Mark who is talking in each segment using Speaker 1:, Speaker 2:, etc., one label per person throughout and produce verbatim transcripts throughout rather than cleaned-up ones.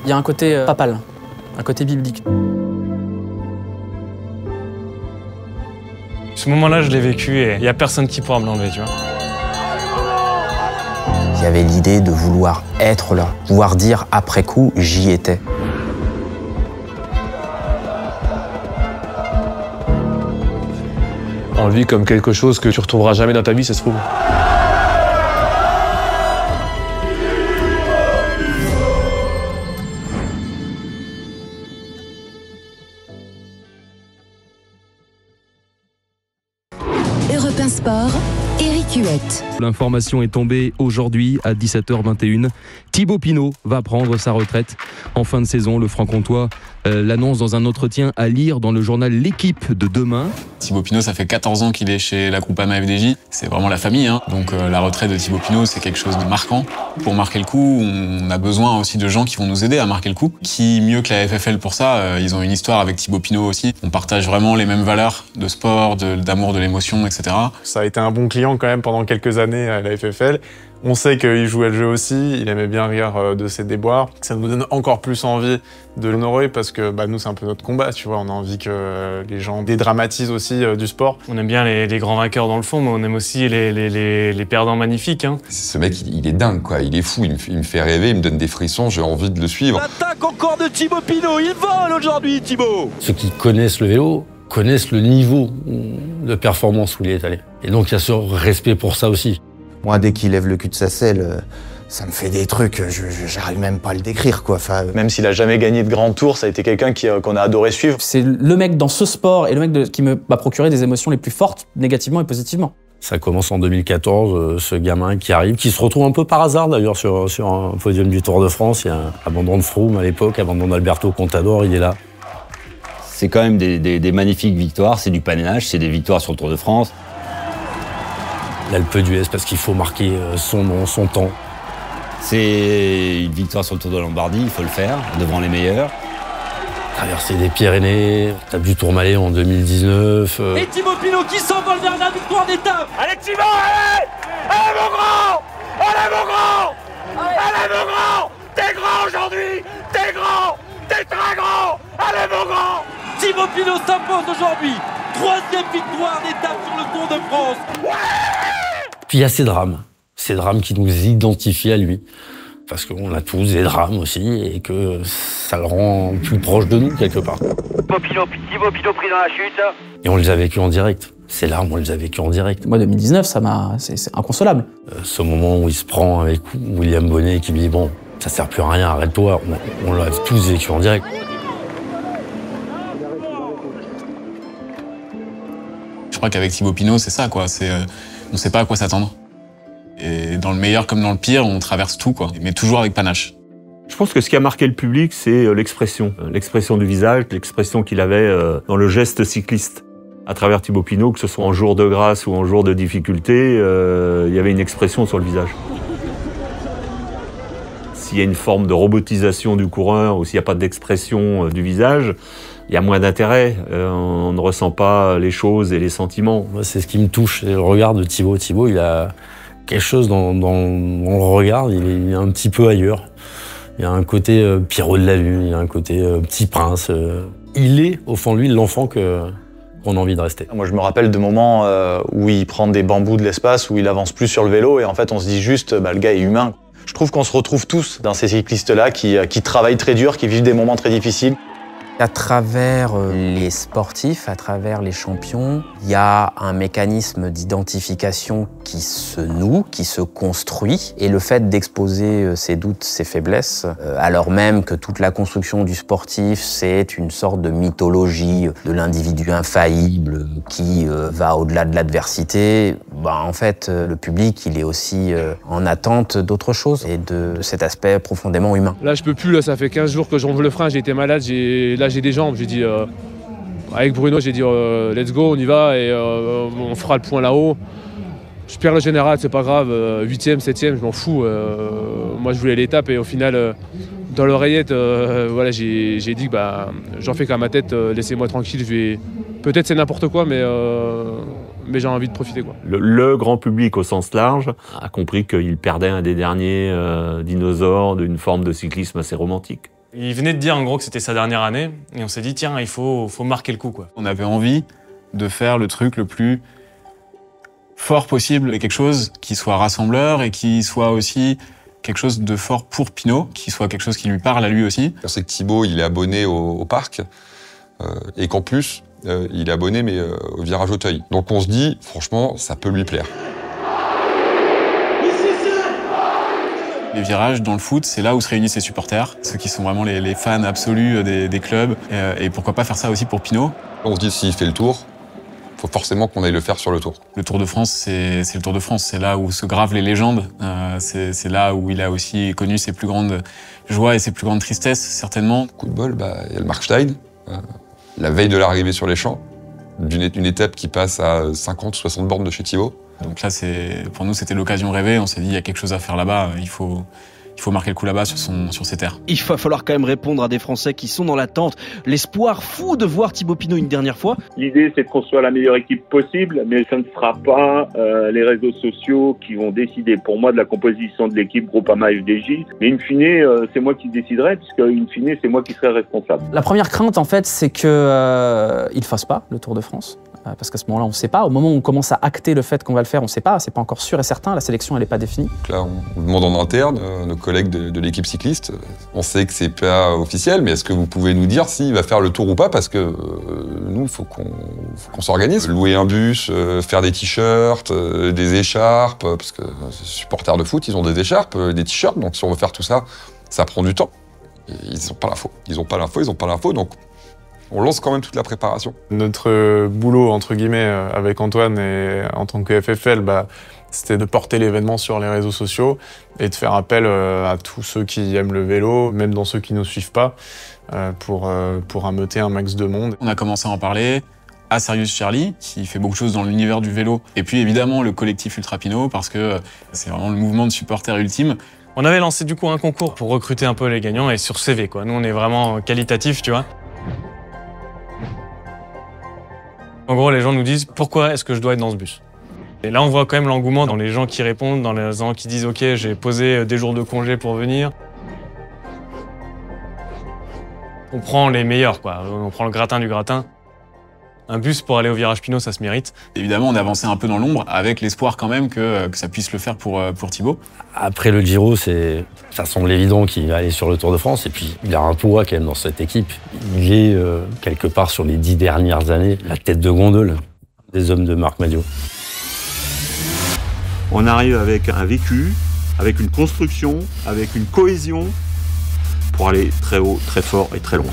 Speaker 1: Il y a un côté euh, papal, un côté biblique.
Speaker 2: Ce moment-là, je l'ai vécu et il n'y a personne qui pourra me l'enlever, tu vois.
Speaker 3: Il y avait l'idée de vouloir être là, pouvoir dire après coup, j'y étais.
Speaker 4: On le vit comme quelque chose que tu retrouveras jamais dans ta vie, ça se trouve.
Speaker 5: Europe un Sport, Éric Huette.
Speaker 6: L'information est tombée aujourd'hui à dix-sept heures vingt et une. Thibaut Pinot va prendre sa retraite. En fin de saison, le Franc-Comtois euh, l'annonce dans un entretien à lire dans le journal L'Équipe de demain.
Speaker 7: Thibaut Pinot, ça fait quatorze ans qu'il est chez la Groupama F D J. C'est vraiment la famille, hein. Donc euh, la retraite de Thibaut Pinot, c'est quelque chose de marquant. Pour marquer le coup, on a besoin aussi de gens qui vont nous aider à marquer le coup. Qui mieux que la F F L pour ça? euh, Ils ont une histoire avec Thibaut Pinot aussi. On partage vraiment les mêmes valeurs de sport, de, d'amour, de l'émotion, et cetera.
Speaker 8: Ça a été un bon client quand même pendant quelques années à la F F L. On sait qu'il jouait le jeu aussi, il aimait bien rire de ses déboires. Ça nous donne encore plus envie de l'honorer parce que bah, nous, c'est un peu notre combat, tu vois. On a envie que les gens dédramatisent aussi du sport.
Speaker 2: On aime bien les, les grands vainqueurs dans le fond, mais on aime aussi les, les, les, les perdants magnifiques, hein.
Speaker 9: Ce mec, il, il est dingue, quoi. Il est fou, il me, il me fait rêver, il me donne des frissons, j'ai envie de le suivre.
Speaker 10: L'attaque encore de Thibaut Pinot, il vole aujourd'hui, Thibaut.
Speaker 11: Ceux qui connaissent le vélo connaissent le niveau de performance où il est allé. Et donc il y a ce respect pour ça aussi.
Speaker 12: Moi, dès qu'il lève le cul de sa selle, ça me fait des trucs, je, j'arrive même pas à le décrire, quoi. Enfin,
Speaker 13: même s'il a jamais gagné de grand tour, ça a été quelqu'un qui, qu'on a adoré suivre.
Speaker 1: C'est le mec dans ce sport et le mec de, qui me m'a procuré des émotions les plus fortes, négativement et positivement.
Speaker 11: Ça commence en deux mille quatorze, euh, ce gamin qui arrive, qui se retrouve un peu par hasard d'ailleurs sur, sur un podium du Tour de France. Il y a un abandon de Froome à l'époque, abandon d'Alberto Contador, il est là.
Speaker 14: C'est quand même des, des, des magnifiques victoires, c'est du panache, c'est des victoires sur le Tour de France.
Speaker 11: L'Alpe d'Huez parce qu'il faut marquer son nom, son temps.
Speaker 14: C'est une victoire sur le Tour de Lombardie, il faut le faire, devant les meilleurs.
Speaker 11: Traverser des Pyrénées, étape du Tourmalet en deux mille dix-neuf. Euh...
Speaker 10: Et Thibaut Pinot qui s'envole vers la victoire d'étape. Allez Thibaut, allez, allez mon grand, allez mon grand, allez, allez mon grand, t'es grand aujourd'hui, t'es grand, t'es très grand, allez mon grand. Thibaut Pinot s'impose aujourd'hui, troisième victoire d'étape sur le Tour de France. Ouais.
Speaker 11: Puis il y a ces drames, ces drames qui nous identifient à lui. Parce qu'on a tous des drames aussi et que ça le rend plus proche de nous quelque part.
Speaker 10: Thibaut Pinot, Thibaut Pinot pris dans la chute.
Speaker 11: Et on les a vécus en direct. Ces larmes, on les a vécues en direct.
Speaker 1: Moi, deux mille dix-neuf, ça m'a, c'est, c'est inconsolable.
Speaker 11: Euh, ce moment où il se prend avec William Bonnet qui lui dit « Bon, ça sert plus à rien, arrête-toi », on, on l'a tous vécu en direct.
Speaker 7: Je crois qu'avec Thibaut Pinot, c'est ça, quoi. C'est, euh, on sait pas à quoi s'attendre. Et dans le meilleur comme dans le pire, on traverse tout, quoi. Mais toujours avec panache.
Speaker 15: Je pense que ce qui a marqué le public, c'est l'expression. L'expression du visage, l'expression qu'il avait dans le geste cycliste. À travers Thibaut Pinot, que ce soit en jour de grâce ou en jour de difficulté, euh, il y avait une expression sur le visage. S'il y a une forme de robotisation du coureur ou s'il n'y a pas d'expression du visage, il y a moins d'intérêt, euh, on ne ressent pas les choses et les sentiments.
Speaker 11: Moi, c'est ce qui me touche, c'est le regard de Thibaut. Thibaut, il a quelque chose dans, dans, dans le regard, il est, il est un petit peu ailleurs. Il y a un côté euh, Pierrot de la Lune, il y a un côté euh, Petit Prince. Euh. Il est, au fond de lui, l'enfant que, qu'on a envie de rester.
Speaker 13: Moi, je me rappelle de moments euh, où il prend des bambous de l'espace, où il avance plus sur le vélo, et en fait, on se dit juste, bah, le gars est humain. Je trouve qu'on se retrouve tous dans ces cyclistes-là qui, qui travaillent très dur, qui vivent des moments très difficiles.
Speaker 3: À travers les sportifs, à travers les champions, il y a un mécanisme d'identification qui se noue, qui se construit. Et le fait d'exposer ses doutes, ses faiblesses, alors même que toute la construction du sportif, c'est une sorte de mythologie de l'individu infaillible qui va au-delà de l'adversité, bah, en fait, le public, il est aussi en attente d'autre chose et de cet aspect profondément humain.
Speaker 4: Là, je peux plus, là, ça fait quinze jours que j'enlève le frein, j'ai été malade, j'ai... là j'ai des jambes, j'ai dit, euh, avec Bruno, j'ai dit euh, let's go, on y va et euh, on fera le point là-haut. Je perds le général, c'est pas grave, huitième, septième, je m'en fous. Euh, moi je voulais l'étape et au final, euh, dans l'oreillette, euh, voilà, j'ai, j'ai dit que bah, j'en fais qu'à ma tête, euh, laissez-moi tranquille, je vais... peut-être c'est n'importe quoi, mais, euh, mais j'ai envie de profiter, quoi.
Speaker 15: Le, le grand public au sens large a compris qu'il perdait un des derniers euh, dinosaures d'une forme de cyclisme assez romantique.
Speaker 2: Il venait de dire en gros que c'était sa dernière année et on s'est dit tiens, il faut, faut marquer le coup, quoi.
Speaker 7: On avait envie de faire le truc le plus fort possible et quelque chose qui soit rassembleur et qui soit aussi quelque chose de fort pour Pinot, qui soit quelque chose qui lui parle à lui aussi.
Speaker 9: C'est que Thibaut, il est abonné au, au parc euh, et qu'en plus, euh, il est abonné mais euh, au virage Auteuil. Donc on se dit, franchement, ça peut lui plaire.
Speaker 7: Les virages dans le foot, c'est là où se réunissent les supporters, ceux qui sont vraiment les, les fans absolus des, des clubs. Et, et pourquoi pas faire ça aussi pour Pinot.
Speaker 9: On se dit, s'il fait le tour, il faut forcément qu'on aille le faire sur le tour.
Speaker 7: Le Tour de France, c'est le Tour de France. C'est là où se gravent les légendes. Euh, c'est là où il a aussi connu ses plus grandes joies et ses plus grandes tristesses, certainement.
Speaker 9: Coup de bol, bah, il y a le Markstein, euh, la veille de l'arrivée sur les champs, d'une une étape qui passe à cinquante soixante bornes de chez Thibaut.
Speaker 7: Donc là, pour nous, c'était l'occasion rêvée. On s'est dit, il y a quelque chose à faire là-bas. Il faut, il faut marquer le coup là-bas sur, sur ses terres.
Speaker 16: Il va falloir quand même répondre à des Français qui sont dans l'attente. L'espoir fou de voir Thibaut Pinot une dernière fois.
Speaker 17: L'idée, c'est de construire la meilleure équipe possible, mais ce ne sera pas euh, les réseaux sociaux qui vont décider pour moi de la composition de l'équipe Groupama F D J. Mais in fine, euh, c'est moi qui déciderai, puisque in fine, c'est moi qui serai responsable.
Speaker 1: La première crainte, en fait, c'est qu'il euh, ne fasse pas le Tour de France. Parce qu'à ce moment-là, on ne sait pas. Au moment où on commence à acter le fait qu'on va le faire, on ne sait pas. C'est pas encore sûr et certain. La sélection, elle n'est pas définie.
Speaker 9: Donc là, on demande en interne, euh, nos collègues de, de l'équipe cycliste. On sait que c'est pas officiel, mais est-ce que vous pouvez nous dire s'il va faire le tour ou pas? Parce que euh, nous, il faut qu'on qu'on s'organise. Louer un bus, euh, faire des t-shirts, euh, des écharpes, euh, parce que les supporters de foot, ils ont des écharpes, euh, des t-shirts. Donc si on veut faire tout ça, ça prend du temps. Et ils n'ont pas l'info. Ils n'ont pas l'info, ils n'ont pas l'info. Donc on lance quand même toute la préparation.
Speaker 8: Notre boulot, entre guillemets, avec Antoine et en tant que F F L, bah, c'était de porter l'événement sur les réseaux sociaux et de faire appel à tous ceux qui aiment le vélo, même dans ceux qui ne nous suivent pas, pour, pour ameuter un max de monde.
Speaker 7: On a commencé à en parler à Serious Charlie, qui fait beaucoup de choses dans l'univers du vélo. Et puis évidemment le collectif Ultra Pinot, parce que c'est vraiment le mouvement de supporters ultime.
Speaker 2: On avait lancé du coup un concours pour recruter un peu les gagnants et sur C V, quoi. Nous, on est vraiment qualitatif, tu vois. En gros, les gens nous disent « Pourquoi est-ce que je dois être dans ce bus ?» Et là, on voit quand même l'engouement dans les gens qui répondent, dans les gens qui disent « Ok, j'ai posé des jours de congé pour venir. » On prend les meilleurs, quoi. On prend le gratin du gratin. Un bus pour aller au virage Pinot, ça se mérite.
Speaker 7: Évidemment, on a avancé un peu dans l'ombre, avec l'espoir quand même que, que ça puisse le faire pour, pour Thibaut.
Speaker 11: Après le Giro, ça semble évident qu'il va aller sur le Tour de France. Et puis, il a un poids quand même dans cette équipe. Il est, euh, quelque part, sur les dix dernières années, la tête de gondole des hommes de Marc Madiot.
Speaker 15: On arrive avec un vécu, avec une construction, avec une cohésion, pour aller très haut, très fort et très loin.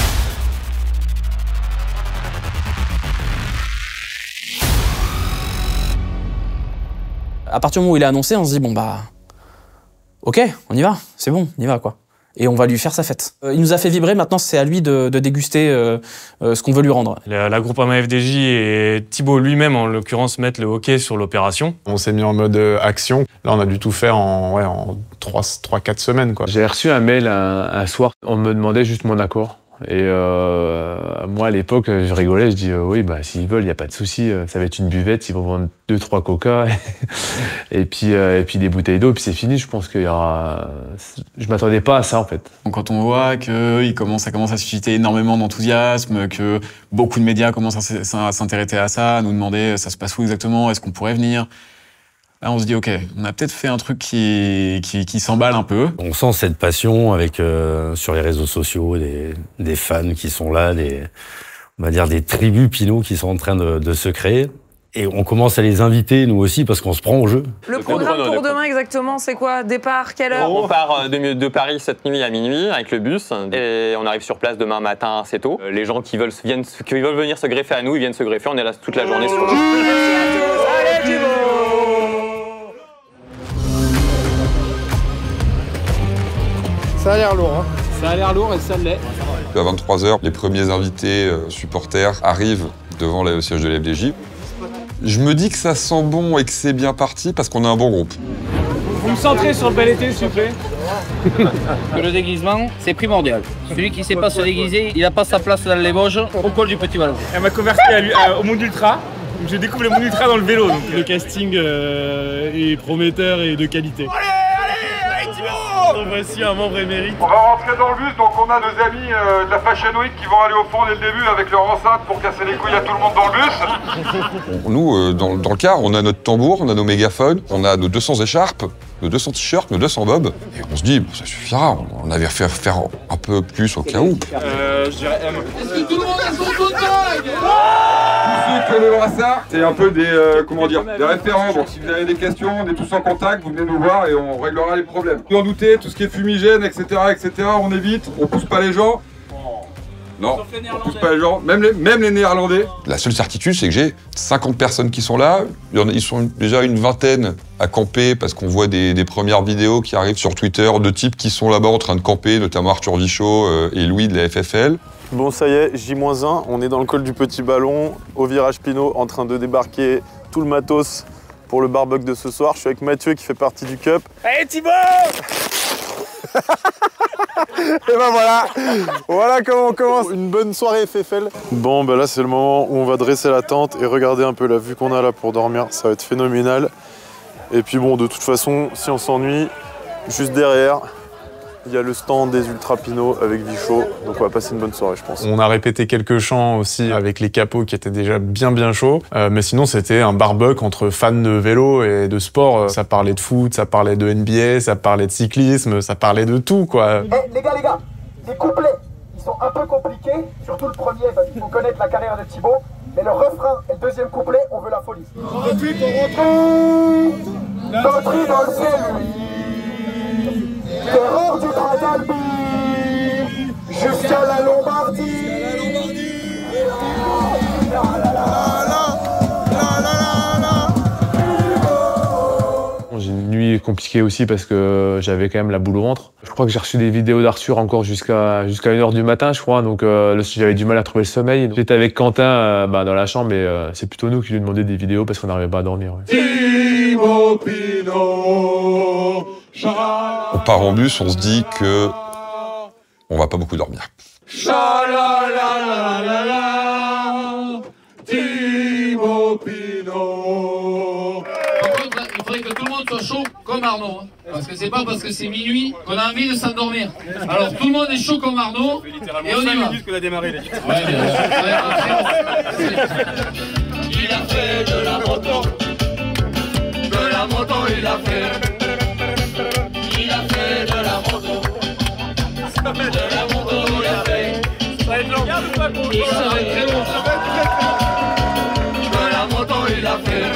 Speaker 1: À partir du moment où il est annoncé, on se dit, bon bah, ok, on y va, c'est bon, on y va, quoi. Et on va lui faire sa fête. Euh, il nous a fait vibrer, maintenant c'est à lui de, de déguster euh, euh, ce qu'on veut lui rendre.
Speaker 2: La, la Groupama F D J et Thibaut lui-même, en l'occurrence, mettent le hockey sur l'opération.
Speaker 8: On s'est mis en mode euh, action. Là, on a dû tout faire en, ouais, en trois quatre semaines, quoi.
Speaker 4: J'ai reçu un mail un, un soir, on me demandait juste mon accord. Et euh, moi, à l'époque, je rigolais, je dis euh, oui, bah s'ils veulent, il n'y a pas de souci, ça va être une buvette, ils vont vendre deux, trois coca, et puis euh, et puis des bouteilles d'eau, puis c'est fini. Je pense qu'il y aura. Je m'attendais pas à ça en fait.
Speaker 7: Donc, quand on voit que il commence, ça commence à susciter énormément d'enthousiasme, que beaucoup de médias commencent à s'intéresser à ça, à nous demander ça se passe où exactement, est-ce qu'on pourrait venir. Là, on se dit, OK, on a peut-être fait un truc qui, qui, qui s'emballe un peu.
Speaker 11: On sent cette passion avec, euh, sur les réseaux sociaux, des, des fans qui sont là, des, on va dire des tribus Pinot qui sont en train de, de se créer. Et on commence à les inviter, nous aussi, parce qu'on se prend au jeu.
Speaker 18: Le programme pour demain, exactement, c'est quoi? Départ, quelle heure?
Speaker 19: On part de, de Paris cette nuit à minuit avec le bus. Et on arrive sur place demain matin assez tôt. Les gens qui veulent, viennent, qui veulent venir se greffer à nous, ils viennent se greffer. On est là toute la journée sur le bus.
Speaker 18: Merci à tous, allez Thibaut!
Speaker 20: Ça a l'air lourd, hein. Ça a l'air lourd et ça l'est.
Speaker 9: À vingt-trois heures, les premiers invités euh, supporters arrivent devant le siège de l'F D J. Je me dis que ça sent bon et que c'est bien parti parce qu'on a un bon groupe.
Speaker 20: Vous me centrez sur le bel été, s'il vous plaît.
Speaker 21: Le déguisement, c'est primordial. Celui qui ne sait pas se déguiser, il n'a pas sa place dans les Vosges, au col du Petit Vallon.
Speaker 20: Elle m'a converti à lui, à, au monde ultra. Je découvre le monde ultra dans le vélo. Donc le casting euh, est prometteur et de qualité.
Speaker 10: Allez, allez, allez, Thibaut!
Speaker 5: Donc voici un membre émérite.
Speaker 22: On va rentrer dans le bus, donc on a nos amis euh, de la Fashion Week qui vont aller au fond dès le début avec leur enceinte pour casser les couilles à tout le monde dans le bus.
Speaker 9: Nous, euh, dans, dans le car, on a notre tambour, on a nos mégaphones, on a nos deux cents écharpes, nos deux cents t-shirts, nos deux cents bobs. Et on se dit, bon, ça suffira, on avait fait faire un peu plus au cas où.
Speaker 5: Euh, je dirais M.
Speaker 10: Est-ce que tout le monde a son tote bag?
Speaker 22: Ceux qui ont le brassard, c'est un peu des, euh, comment dire, des référents. Donc si vous avez des questions, on est tous en contact, vous venez nous voir et on réglera les problèmes. Vous en doutez, tout ce qui est fumigène, et cetera, et cetera, on évite, on pousse pas les gens. Non, on pousse pas les gens, même les, même les Néerlandais.
Speaker 9: La seule certitude, c'est que j'ai cinquante personnes qui sont là. Il y en a, ils sont déjà une vingtaine à camper parce qu'on voit des, des premières vidéos qui arrivent sur Twitter de types qui sont là-bas en train de camper, notamment Arthur Vichot euh, et Louis de la F F L.
Speaker 8: Bon, ça y est, J moins un, on est dans le col du Petit Ballon, au virage Pinot, en train de débarquer tout le matos pour le barbecue de ce soir. Je suis avec Mathieu qui fait partie du Cup.
Speaker 5: Allez Thibaut!
Speaker 8: Et ben voilà, voilà comment on commence une bonne soirée F F L. Bon, ben là c'est le moment où on va dresser la tente et regarder un peu la vue qu'on a là pour dormir, ça va être phénoménal. Et puis bon, de toute façon, si on s'ennuie, juste derrière, il y a le stand des Ultra Pinot avec Vichot, donc on va passer une bonne soirée, je pense. On a répété quelques chants aussi avec les capots qui étaient déjà bien bien chauds, euh, mais sinon c'était un barbecue entre fans de vélo et de sport. Ça parlait de foot, ça parlait de N B A, ça parlait de cyclisme, ça parlait de tout, quoi.
Speaker 23: Eh, les gars, les gars, les couplets, ils sont un peu compliqués, surtout le premier, parce qu'il faut connaître la carrière de Thibaut, mais le refrain et le deuxième couplet, on veut la folie.
Speaker 10: On retweet, on retweet.
Speaker 23: Notre idole, c'est lui. Terreur du Tradalbi jusqu'à la Lombardie.
Speaker 4: J'ai une nuit compliquée aussi parce que j'avais quand même la boule au ventre. Je crois que j'ai reçu des vidéos d'Arthur encore jusqu'à jusqu'à une heure du matin, je crois, donc euh, j'avais du mal à trouver le sommeil. J'étais avec Quentin euh, bah, dans la chambre et euh, c'est plutôt nous qui lui demandions des vidéos parce qu'on n'arrivait pas à dormir. Ouais.
Speaker 10: Thibaut Pinot.
Speaker 9: On part en bus, on se dit que on va pas beaucoup dormir.
Speaker 10: Cha-la-la-la-la-la. Thibaut Pinot.
Speaker 21: Par contre, il faudrait que tout le monde soit chaud comme Arnaud. Hein. Parce que c'est pas parce que c'est minuit qu'on a envie de s'endormir. Alors tout le monde est chaud comme Arnaud. Et on y va.
Speaker 5: Minutes qu'on a démarré, les gars.
Speaker 21: Ouais, mais, euh,
Speaker 10: Il a fait de la moto. De la moto, il a fait. Il a fait de la moto. De la moto, il a fait.
Speaker 5: Ça va être long.
Speaker 21: Ça va être très long.
Speaker 10: De la moto, il a fait.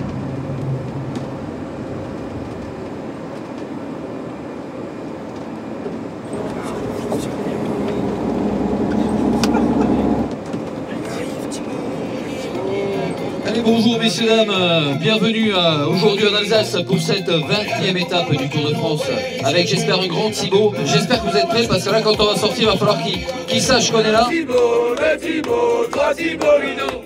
Speaker 21: Allez, bonjour messieurs, dames, euh, bienvenue euh, aujourd'hui en Alsace pour cette vingtième étape du Tour de France avec j'espère un grand Thibaut. J'espère que vous êtes prêts parce que là quand on va sortir il va falloir qu'il qu'il sache qu'on est là.
Speaker 10: Thibaut, le Thibaut, toi Thibaut Pinot.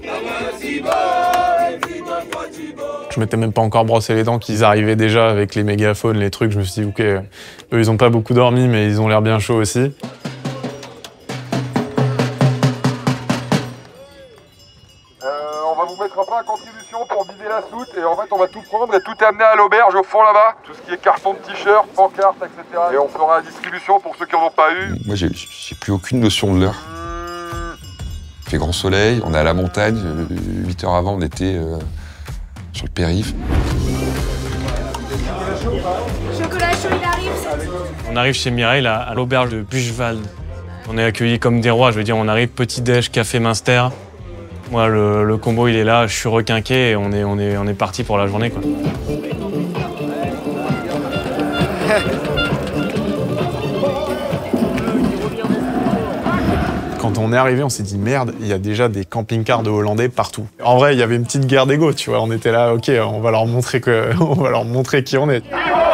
Speaker 8: Je m'étais même pas encore brossé les dents qu'ils arrivaient déjà avec les mégaphones, les trucs. Je me suis dit, ok, eux ils ont pas beaucoup dormi mais ils ont l'air bien chauds aussi.
Speaker 22: On va vous mettre un peu en contribution pour vider la soute et en fait on va tout prendre et tout amener à l'auberge au fond là-bas. Tout ce qui est carton de t-shirt, pancarte, et cetera. Et on fera la distribution pour ceux qui n'en ont pas eu.
Speaker 9: Moi, j'ai j'ai plus aucune notion de l'heure. Il fait grand soleil, on est à la montagne. huit heures avant, on était euh, sur le périph'.
Speaker 18: Chocolat chaud, il arrive.
Speaker 2: On arrive chez Mireille à, à l'auberge de Buchwald. On est accueillis comme des rois, je veux dire, on arrive petit-déj, café Minster. Moi, le, le combo, il est là, je suis requinqué et on est, on est, on est parti pour la journée, quoi.
Speaker 8: Quand on est arrivé, on s'est dit merde, il y a déjà des camping-cars de Hollandais partout. En vrai, il y avait une petite guerre d'ego, tu vois. On était là, ok, on va leur montrer que, on va leur montrer qui on est.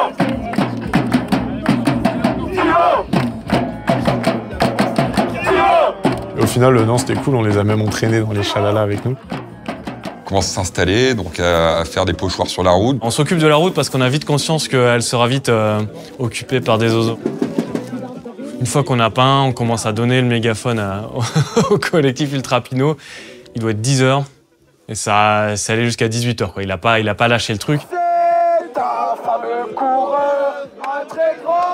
Speaker 8: Et au final, non, c'était cool. On les a même entraînés dans les chalalas avec nous.
Speaker 9: On commence à s'installer, donc à, à faire des pochoirs sur la route.
Speaker 2: On s'occupe de la route parce qu'on a vite conscience qu'elle sera vite euh, occupée par des oiseaux. Une fois qu'on a peint, on commence à donner le mégaphone à, au, au collectif Ultra Pinot. Il doit être dix heures et ça, ça allait jusqu'à dix-huit heures. Quoi. Il n'a pas, il a pas lâché le truc.
Speaker 10: C'est un fameux coureur, un très grand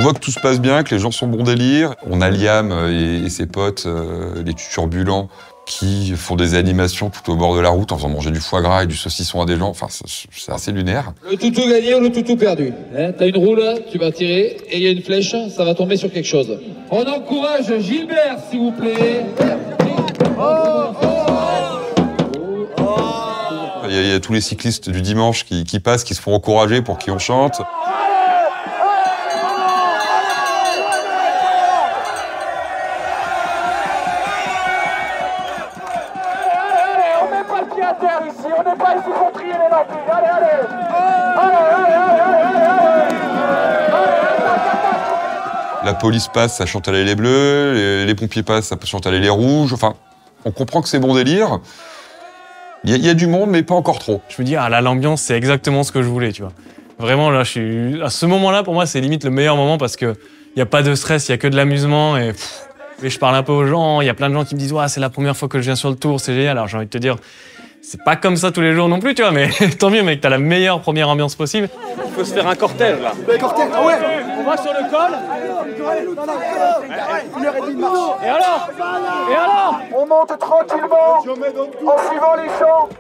Speaker 9: voit que tout se passe bien, que les gens sont bon délire. On a Liam et, et ses potes, euh, les turbulents, qui font des animations tout au bord de la route en faisant manger du foie gras et du saucisson à des gens. Enfin, c'est assez lunaire.
Speaker 21: Le toutou gagné ou le toutou perdu. Hein, t'as une roue, tu vas tirer, et il y a une flèche, ça va tomber sur quelque chose. On encourage Gilbert, s'il vous plaît. Oh, oh.
Speaker 9: Il y, a, il y a tous les cyclistes du dimanche qui, qui passent, qui se font encourager pour qui on chante.
Speaker 10: On n'est pas ici pour trier les lampes. Allez, allez. Allez, allez, allez, allez.
Speaker 9: La police passe, ça chante aller les bleus. Les, les pompiers passent, ça chante aller les rouges. Enfin, on comprend que c'est bon délire. Il y, y a du monde, mais pas encore trop.
Speaker 2: Je me dis, ah là, l'ambiance, c'est exactement ce que je voulais, tu vois. Vraiment, là, je suis... à ce moment-là, pour moi, c'est limite le meilleur moment parce qu'il n'y a pas de stress, il n'y a que de l'amusement. Et, pff, et je parle un peu aux gens. Il y a plein de gens qui me disent, ouais, c'est la première fois que je viens sur le tour, c'est génial. Alors, j'ai envie de te dire, c'est pas comme ça tous les jours non plus, tu vois, mais tant mieux, mec, t'as la meilleure première ambiance possible.
Speaker 19: Il faut se faire un cortège, là.
Speaker 10: Le cortège, ah ouais. On va sur le col. Une heure et demie de marche. Et alors Et alors On monte tranquillement en suivant les chants.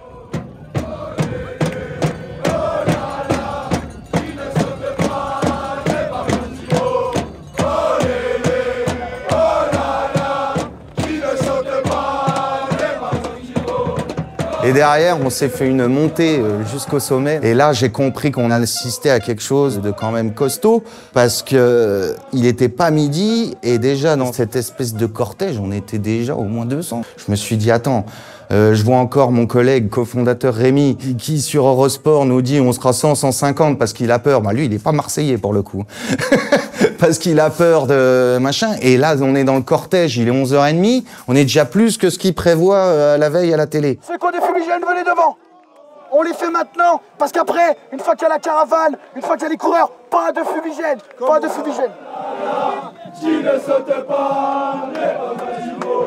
Speaker 6: Et derrière, on s'est fait une montée jusqu'au sommet. Et là, j'ai compris qu'on assistait à quelque chose de quand même costaud, parce que il était pas midi, et déjà dans cette espèce de cortège, on était déjà au moins deux cents. Je me suis dit, attends, euh, je vois encore mon collègue cofondateur Rémi, qui, qui sur Eurosport nous dit on sera cent, cent cinquante parce qu'il a peur. Bah lui, il est pas marseillais pour le coup. Parce qu'il a peur de machin. Et là, on est dans le cortège, il est onze heures trente, on est déjà plus que ce qu'il prévoit euh, la veille à la télé.
Speaker 23: Ceux qui ont des fumigènes, venez devant. On les fait maintenant, parce qu'après, une fois qu'il y a la caravane, une fois qu'il y a les coureurs, pas de fumigène, pas de fumigène.
Speaker 10: Tu ne sautes pas, les bâtiments.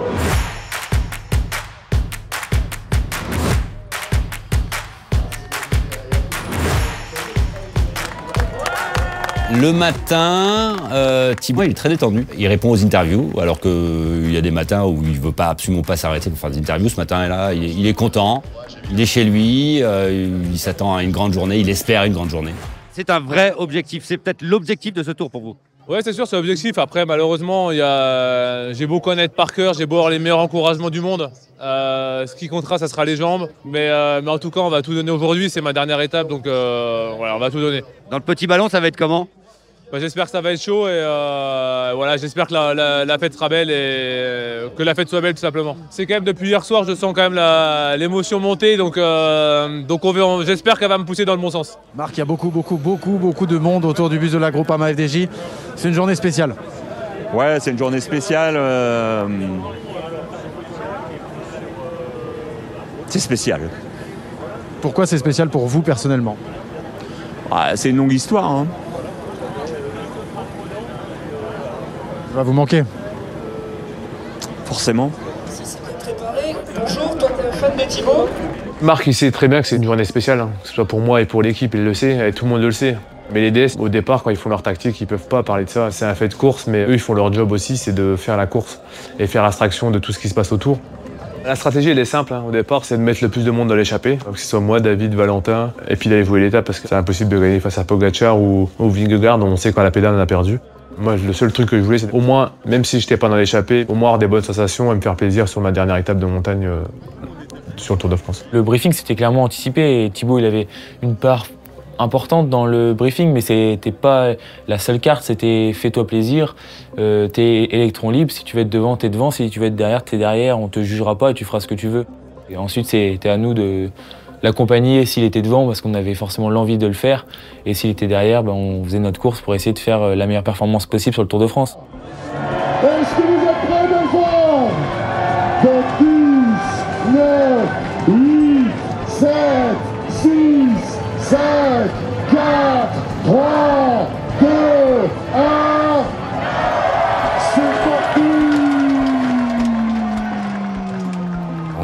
Speaker 12: Le matin, euh, Thibaut, il est très détendu. Il répond aux interviews, alors qu'il euh, y a des matins où il ne veut pas, absolument pas s'arrêter pour faire des interviews. Ce matin, là, il est, il est content, il est chez lui, euh, il s'attend à une grande journée, il espère une grande journée.
Speaker 14: C'est un vrai objectif, c'est peut-être l'objectif de ce tour pour vous.
Speaker 4: Ouais, c'est sûr, c'est l'objectif. Après, malheureusement, y a... j'ai beau connaître par cœur, j'ai beau avoir les meilleurs encouragements du monde. Euh, ce qui comptera, ça sera les jambes. Mais, euh, mais en tout cas, on va tout donner aujourd'hui. C'est ma dernière étape, donc euh, voilà, on va tout donner.
Speaker 14: Dans le petit ballon, ça va être comment ?
Speaker 4: Bah, j'espère que ça va être chaud et euh, voilà, j'espère que la, la, la fête sera belle et euh, que la fête soit belle tout simplement. C'est quand même depuis hier soir, je sens quand même l'émotion monter, donc, euh, donc on on, j'espère qu'elle va me pousser dans le bon sens.
Speaker 20: Marc, il y a beaucoup, beaucoup, beaucoup, beaucoup de monde autour du bus de la Groupama F D J. C'est une journée spéciale.
Speaker 15: Ouais, c'est une journée spéciale. Euh... C'est spécial.
Speaker 20: Pourquoi c'est spécial pour vous personnellement ?
Speaker 15: Ah, c'est une longue histoire, hein.
Speaker 20: Ça va vous manquer.
Speaker 15: Forcément.
Speaker 10: Bonjour, toi t'es un fan de Thibaut ?
Speaker 4: Marc, il sait très bien que c'est une journée spéciale, hein, que ce soit pour moi et pour l'équipe, il le sait, et tout le monde le sait. Mais les D S, au départ, quand ils font leur tactique, ils peuvent pas parler de ça. C'est un fait de course, mais eux, ils font leur job aussi, c'est de faire la course et faire abstraction de tout ce qui se passe autour. La stratégie, elle est simple, hein. Au départ, c'est de mettre le plus de monde dans l'échappée. Que ce soit moi, David, Valentin, et puis d'aller jouer l'étape, parce que c'est impossible de gagner face à Pogacar ou, ou Vingegaard, dont on sait quand la pédale, on a perdu. Moi, le seul truc que je voulais, c'est au moins, même si je n'étais pas dans l'échappée, au moins avoir des bonnes sensations et me faire plaisir sur ma dernière étape de montagne euh, sur le Tour de France.
Speaker 24: Le briefing, c'était clairement anticipé et Thibaut, il avait une part importante dans le briefing, mais c'était pas la seule carte, c'était fais-toi plaisir, euh, t'es électron libre, si tu veux être devant, t'es devant, si tu veux être derrière, t'es derrière, on te jugera pas et tu feras ce que tu veux. Et ensuite, c'était à nous de l'accompagner s'il était devant, parce qu'on avait forcément l'envie de le faire, et s'il était derrière, ben, on faisait notre course pour essayer de faire la meilleure performance possible sur le Tour de France.
Speaker 10: Est-ce que vous êtes prêts de voir ? Dans dix, neuf, huit, sept, six, cinq, quatre, trois, deux, un... C'est parti !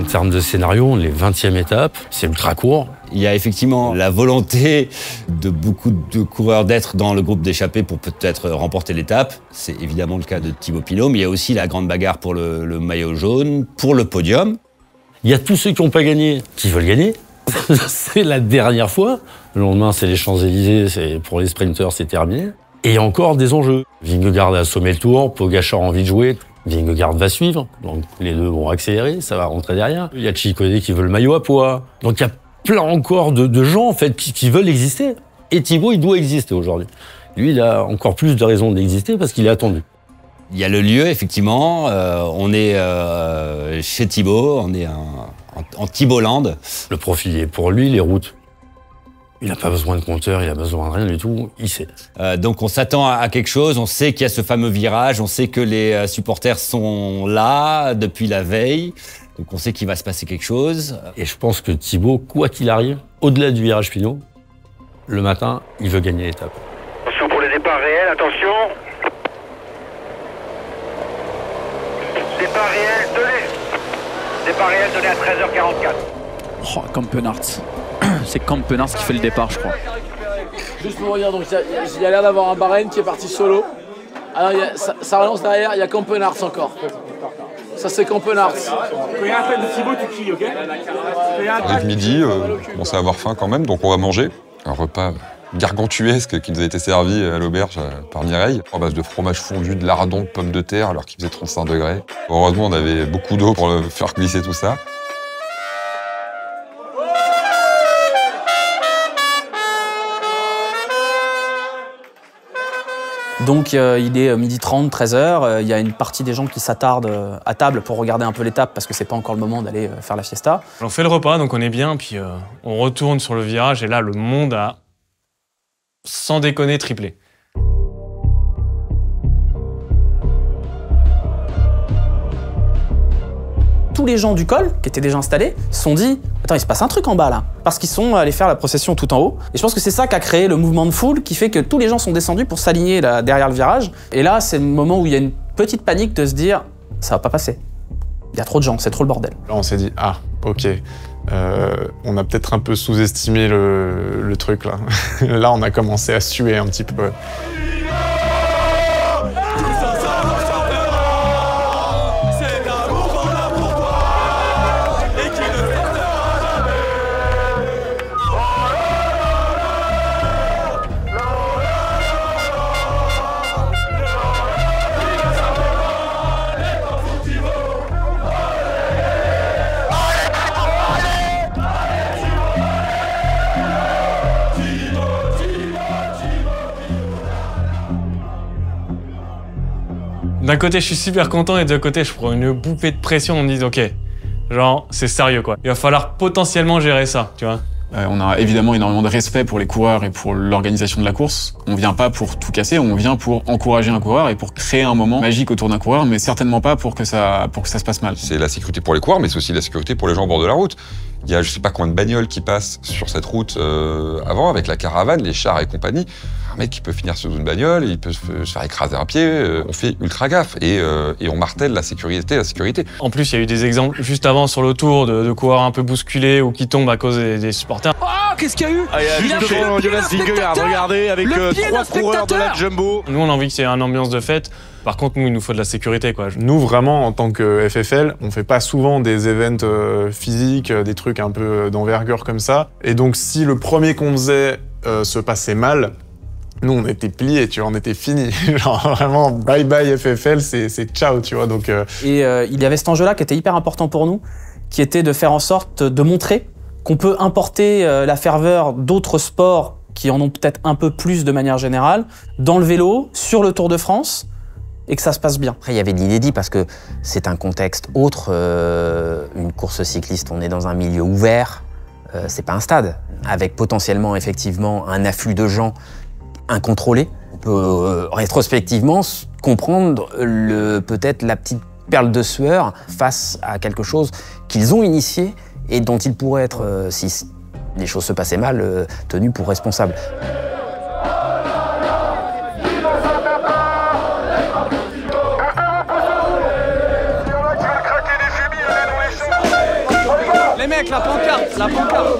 Speaker 11: termes de scénario, on est vingtième étape, c'est ultra court.
Speaker 12: Il y a effectivement la volonté de beaucoup de coureurs d'être dans le groupe d'échappée pour peut-être remporter l'étape. C'est évidemment le cas de Thibaut Pinot, mais il y a aussi la grande bagarre pour le, le maillot jaune, pour le podium.
Speaker 11: Il y a tous ceux qui n'ont pas gagné, qui veulent gagner. C'est la dernière fois. Le lendemain, c'est les Champs-Élysées, c'est, pour les sprinteurs, c'est terminé. Et il y a encore des enjeux. Vingegaard a assommé le tour, Pogačar a envie de jouer. Vingegaard va suivre, donc les deux vont accélérer, ça va rentrer derrière. Il y a Ciccone qui veut le maillot à poids. Donc il y a plein encore de, de gens en fait qui, qui veulent exister. Et Thibaut, il doit exister aujourd'hui. Lui, il a encore plus de raisons d'exister parce qu'il est attendu.
Speaker 12: Il y a le lieu, effectivement. Euh, on est euh, chez Thibaut, on est en, en, en Thibautland.
Speaker 11: Le profil est pour lui, les routes. Il n'a pas besoin de compteur, il n'a besoin de rien du tout, il sait.
Speaker 12: Euh, donc on s'attend à quelque chose, on sait qu'il y a ce fameux virage, on sait que les supporters sont là depuis la veille, donc on sait qu'il va se passer quelque chose.
Speaker 11: Et je pense que Thibaut, quoi qu'il arrive, au-delà du virage Pinot, le matin, il veut gagner l'étape.
Speaker 10: Attention pour le départ réel, attention. Départ réel, donné. Départ réel donné à treize heures quarante-quatre.
Speaker 3: Oh, Campenarts. C'est Campenarts qui fait le départ, je crois.
Speaker 13: Juste pour vous dire, donc il y a, a l'air d'avoir un Bahreïn qui est parti solo. Alors il y a, ça, ça relance derrière, il y a Campenarts encore. Ça c'est Campenarts.
Speaker 10: Quand il y a un appel de Thibaut, tu cries, ok?
Speaker 9: On arrive midi, euh, on commence à avoir faim quand même, donc on va manger. Un repas gargantuesque qui nous a été servi à l'auberge par Mireille, à base de fromage fondu, de lardons, de pommes de terre, alors qu'il faisait trente-cinq degrés. Heureusement, on avait beaucoup d'eau pour faire glisser tout ça.
Speaker 1: Donc euh, il est midi trente, treize heures, euh, il y a une partie des gens qui s'attardent euh, à table pour regarder un peu l'étape parce que c'est pas encore le moment d'aller euh, faire la fiesta.
Speaker 2: On fait le repas, donc on est bien, puis euh, on retourne sur le virage et là le monde a, sans déconner, triplé.
Speaker 1: Tous les gens du col, qui étaient déjà installés, se sont dit « Attends, il se passe un truc en bas là !» Parce qu'ils sont allés faire la procession tout en haut. Et je pense que c'est ça qui a créé le mouvement de foule qui fait que tous les gens sont descendus pour s'aligner derrière le virage. Et là, c'est le moment où il y a une petite panique de se dire « Ça va pas passer. Il y a trop de gens, c'est trop le bordel. »
Speaker 8: Là, on s'est dit « Ah, ok. Euh, on a peut-être un peu sous-estimé le, le truc là. » Là, on a commencé à suer un petit peu.
Speaker 2: D'un côté, je suis super content et de l'autre côté, je prends une bouffée de pression en me disant, ok, genre, c'est sérieux quoi. Il va falloir potentiellement gérer ça, tu vois.
Speaker 7: Euh, on a évidemment énormément de respect pour les coureurs et pour l'organisation de la course. On vient pas pour tout casser, on vient pour encourager un coureur et pour créer un moment magique autour d'un coureur, mais certainement pas pour que ça, pour que ça se passe mal.
Speaker 9: C'est la sécurité pour les coureurs, mais c'est aussi la sécurité pour les gens au bord de la route. Il y a je sais pas combien de bagnoles qui passent sur cette route euh, avant, avec la caravane, les chars et compagnie. Un mec qui peut finir sous une bagnole, il peut se faire écraser un pied. Euh, on fait ultra gaffe et, euh, et on martèle la sécurité, la sécurité.
Speaker 2: En plus, il y a eu des exemples juste avant sur le tour de, de coureurs un peu bousculés ou qui tombent à cause des, des supporters.
Speaker 10: Oh, qu'est-ce qu'il y a eu? Ah, il y a justement Jonas Vingegaard, regardez, avec euh, trois coureurs de la Jumbo.
Speaker 2: Nous, on a envie que c'est une ambiance de fête. Par contre, nous, il nous faut de la sécurité, quoi.
Speaker 8: Nous, vraiment, en tant que F F L, on fait pas souvent des events euh, physiques, des trucs un peu d'envergure comme ça. Et donc, si le premier qu'on faisait euh, se passait mal, nous, on était pliés, tu vois, on était finis. Genre, vraiment, bye bye F F L, c'est ciao, tu vois. Donc, euh...
Speaker 1: Et euh, il y avait cet enjeu-là qui était hyper important pour nous, qui était de faire en sorte de montrer qu'on peut importer euh, la ferveur d'autres sports qui en ont peut-être un peu plus de manière générale, dans le vélo, sur le Tour de France, et que ça se passe bien.
Speaker 16: Après, il y avait de l'inédit parce que c'est un contexte autre. Euh, une course cycliste, on est dans un milieu ouvert, euh, c'est pas un stade, avec potentiellement, effectivement, un afflux de gens incontrôlé. On peut euh, rétrospectivement comprendre le, peut-être la petite perle de sueur face à quelque chose qu'ils ont initié et dont ils pourraient être, euh, si les choses se passaient mal, euh, tenus pour responsables.
Speaker 10: mec, la pancarte, la pancarte.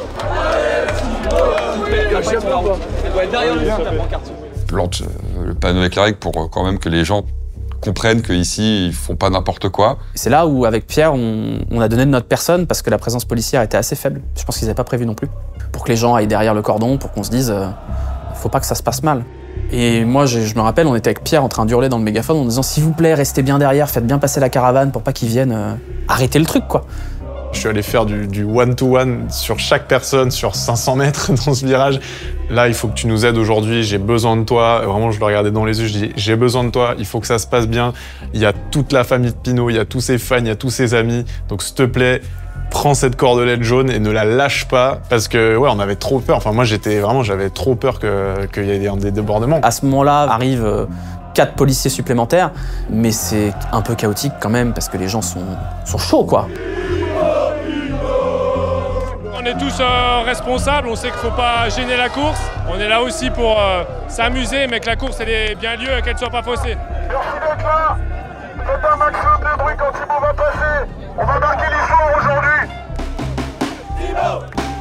Speaker 10: Elle doit être derrière le la pancarte.
Speaker 9: Plante euh, le panneau éclairé pour euh, quand même que les gens comprennent qu'ici, ils font pas n'importe quoi.
Speaker 1: C'est là où, avec Pierre, on, on a donné de notre personne parce que la présence policière était assez faible. Je pense qu'ils n'avaient pas prévu non plus. Pour que les gens aillent derrière le cordon, pour qu'on se dise, euh, faut pas que ça se passe mal. Et moi, je, je me rappelle, on était avec Pierre en train d'hurler dans le mégaphone en disant, s'il vous plaît, restez bien derrière, faites bien passer la caravane pour pas qu'ils viennent euh, arrêter le truc, quoi.
Speaker 8: Je suis allé faire du, du one-to-one sur chaque personne, sur cinq cents mètres dans ce virage. Là, il faut que tu nous aides aujourd'hui, j'ai besoin de toi. Vraiment, je le regardais dans les yeux, je dis, j'ai besoin de toi, il faut que ça se passe bien. Il y a toute la famille de Pinot, il y a tous ses fans, il y a tous ses amis. Donc, s'il te plaît, prends cette cordelette jaune et ne la lâche pas. Parce que, ouais, on avait trop peur. Enfin, moi, j'étais vraiment, j'avais trop peur que, qu'il y ait des, des débordements.
Speaker 1: À ce moment-là, arrivent euh, quatre policiers supplémentaires, mais c'est un peu chaotique quand même, parce que les gens sont, sont chauds, quoi.
Speaker 5: On est tous euh, responsables, on sait qu'il ne faut pas gêner la course. On est là aussi pour euh, s'amuser, mais que la course elle ait bien lieu et qu'elle ne soit pas faussée.
Speaker 23: Merci d'être là. Faites un maximum de bruit quand Thibaut va passer. On va marquer l'histoire aujourd'hui. Thibaut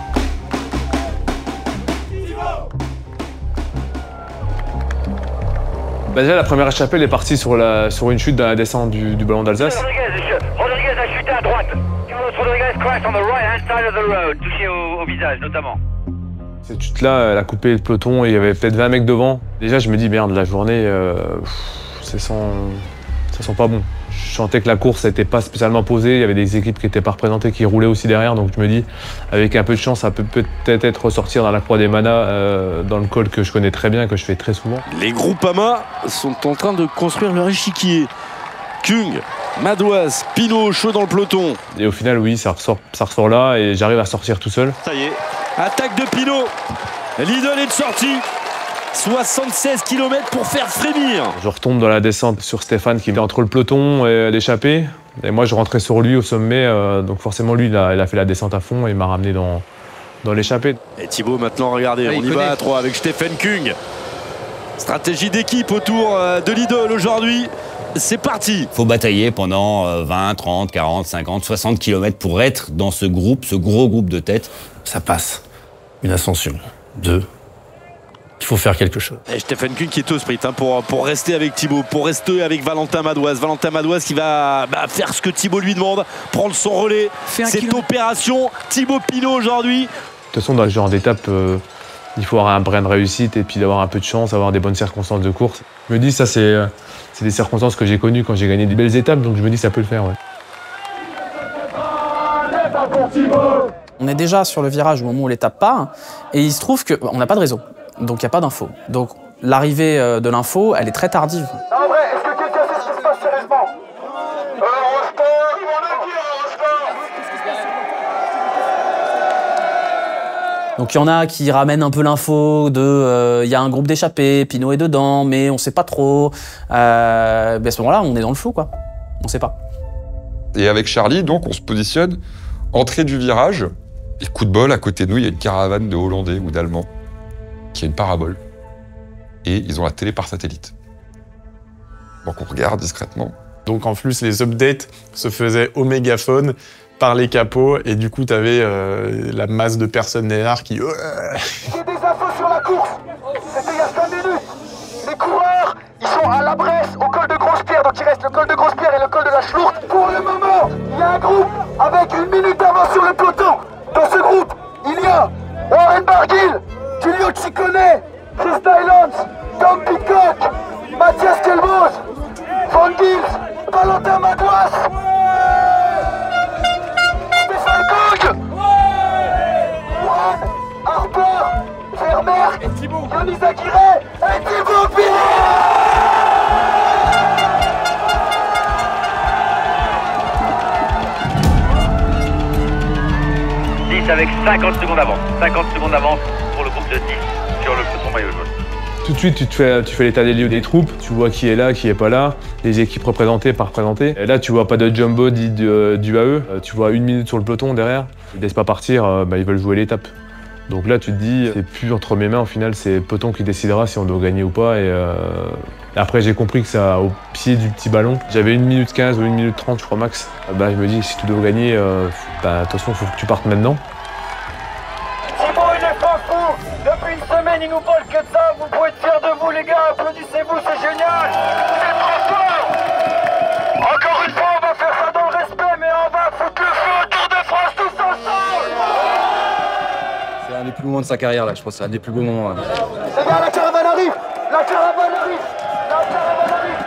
Speaker 4: Bah déjà, la première échappée, elle est partie sur, la, sur une chute dans la descente du, du ballon d'Alsace.
Speaker 10: Rodriguez, Rodriguez a chuté à droite. Carlos Rodriguez crashed on the right hand side of the road, touché au, au visage notamment.
Speaker 4: Cette chute-là, elle a coupé le peloton et il y avait peut-être vingt mecs devant. Déjà, je me dis, merde, la journée, euh, ça sent, ça sent pas bon. Je sentais que la course n'était pas spécialement posée, il y avait des équipes qui n'étaient pas représentées, qui roulaient aussi derrière, donc je me dis, avec un peu de chance, ça peut peut-être être ressortir dans la Croix des Manas, euh, dans le col que je connais très bien, que je fais très souvent.
Speaker 17: Les Groupama sont en train de construire leur échiquier. Kung, Madouas, Pinot, chaud dans le peloton.
Speaker 4: Et au final, oui, ça ressort, ça ressort là et j'arrive à sortir tout seul.
Speaker 17: Ça y est, attaque de Pinot. Lidl est de sortie. soixante-seize kilomètres pour faire frémir.
Speaker 4: Je retombe dans la descente sur Stéphane qui est entre le peloton et l'échappée. Et moi, je rentrais sur lui au sommet. Euh, donc forcément, lui, il a, il a fait la descente à fond et il m'a ramené dans, dans l'échappée.
Speaker 17: Et Thibaut, maintenant, regardez, ah, on y connaît. va à trois avec Stephen Kung. Stratégie d'équipe autour de Lidl aujourd'hui. C'est parti.
Speaker 12: Faut batailler pendant vingt, trente, quarante, cinquante, soixante kilomètres pour être dans ce groupe, ce gros groupe de tête.
Speaker 11: Ça passe. Une ascension. Deux. Il faut faire quelque chose.
Speaker 17: Et Stephen Kung qui est au sprint hein, pour, pour rester avec Thibaut, pour rester avec Valentin Madouas. Valentin Madouas qui va bah, faire ce que Thibaut lui demande, prendre son relais. Cette kilomètre. Opération Thibaut Pinot aujourd'hui.
Speaker 4: De toute façon, dans ce genre d'étape, euh, il faut avoir un brin de réussite et puis d'avoir un peu de chance, avoir des bonnes circonstances de course. Je me dis, ça, c'est euh, des circonstances que j'ai connues quand j'ai gagné des belles étapes, donc je me dis, ça peut le faire. Ouais.
Speaker 1: On est déjà sur le virage au moment où l'étape part, et il se trouve qu'on n'a pas de réseau. Donc il n'y a pas d'info. Donc l'arrivée de l'info, elle est très tardive.
Speaker 23: En vrai, est-ce que quelqu'un sait ce qui se passe sérieusement? Eurosport, ils vont le dire, Eurosport.
Speaker 1: Donc il y en a qui ramènent un peu l'info de, euh, il y a un groupe d'échappés, Pinot est dedans, mais on sait pas trop. Euh, ben à ce moment-là, on est dans le flou, quoi. On sait pas.
Speaker 9: Et avec Charlie, donc, on se positionne entrée du virage. Et coup de bol, à côté de nous, il y a une caravane de Hollandais ou d'Allemands qui a une parabole. Et ils ont la télé par satellite. Donc on regarde discrètement.
Speaker 8: Donc en plus, les updates se faisaient au mégaphone par les capots. Et du coup, tu avais euh, la masse de personnes derrière qui...
Speaker 23: J'ai des infos sur la course. C'était il y a cinq minutes. Les coureurs, ils sont à la Bresse, au col de Grosse-Pierre. Donc il reste le col de Grosse-Pierre et le col de la Schlourte. Pour le moment, il y a un groupe avec une minute d'avance sur le peloton. Dans ce groupe, il y a Warren Barguil, Giulio Ciccone, Chris Dylands, Tom Pitcock, Mathias Kelbos, Van Gils, Valentin Madouas, Stephen Kung, Juan, Harper, Vermeer, Yonis Aguirre et Thibaut Pinot.
Speaker 10: dix avec cinquante secondes d'avance. cinquante secondes d'avance pour le groupe de dix sur le peloton maillot jaune.
Speaker 4: Tout de suite, tu, te fais, tu fais l'état des lieux des troupes, tu vois qui est là, qui est pas là, les équipes représentées, pas représentées. Et là, tu vois pas de jumbo dit du, du A E, tu vois une minute sur le peloton derrière. Ils ne laissent pas partir, bah, ils veulent jouer l'étape. Donc là, tu te dis, c'est plus entre mes mains, au final, c'est Peloton qui décidera si on doit gagner ou pas. Et euh... après, j'ai compris que ça, au pied du petit ballon, j'avais une minute quinze ou une minute trente, je crois, max. Bah, je me dis, si tu dois gagner, euh, bah, attention, il faut que tu partes maintenant.
Speaker 23: Thibaut, il est pas fou. Depuis une semaine, il nous vole que ça. Vous pouvez être fiers de vous, les gars. Applaudissez-vous, c'est génial. Vous êtes trop forts. Encore une fois, on va faire ça dans le respect, mais on va foutre le feu au Tour de France tous ensemble.
Speaker 18: C'est un des plus beaux moments de sa carrière, là, je pense. C'est un des plus beaux moments. Là.
Speaker 23: Les gars, la caravane arrive. La caravane arrive. La caravane arrive.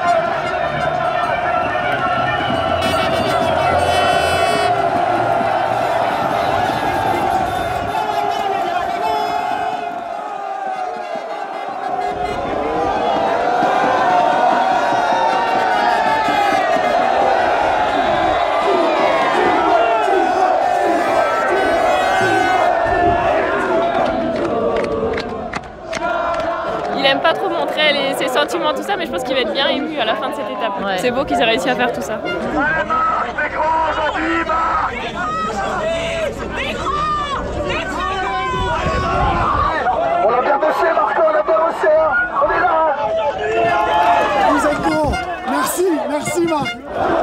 Speaker 19: Il aime pas trop montrer les, ses sentiments, tout ça, mais je pense qu'il va être bien ému à la fin de cette étape. Ouais. C'est beau qu'ils aient réussi à faire tout ça.
Speaker 23: On a bien bossé, Marco, on a bien bossé, hein. On est là.
Speaker 10: Vous êtes gros. Merci, merci Marc.